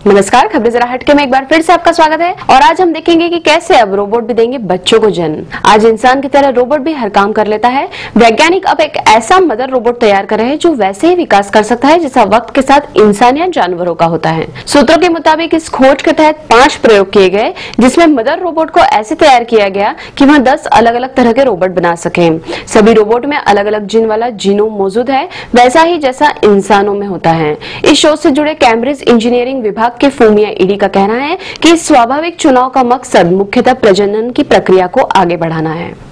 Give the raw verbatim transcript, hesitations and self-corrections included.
नमस्कार, खबरें जरा हटके में एक बार फिर से आपका स्वागत है। और आज हम देखेंगे कि कैसे अब रोबोट भी देंगे बच्चों को जन्म। आज इंसान की तरह रोबोट भी हर काम कर लेता है। वैज्ञानिक अब एक ऐसा मदर रोबोट तैयार कर रहे हैं जो वैसे ही विकास कर सकता है जैसा वक्त के साथ इंसान या जानवरों का होता है। सूत्रों के मुताबिक इस खोज के तहत पांच प्रयोग किए गए, जिसमें मदर रोबोट को ऐसे तैयार किया गया कि वह दस अलग अलग तरह के रोबोट बना सके। सभी रोबोट में अलग अलग जीन वाला जीनोम मौजूद है, वैसा ही जैसा इंसानों में होता है। इस शोध से जुड़े कैम्ब्रिज इंजीनियरिंग विभाग के फूमिया ईडी का कहना है कि स्वाभाविक चुनाव का मकसद मुख्यतः प्रजनन की प्रक्रिया को आगे बढ़ाना है।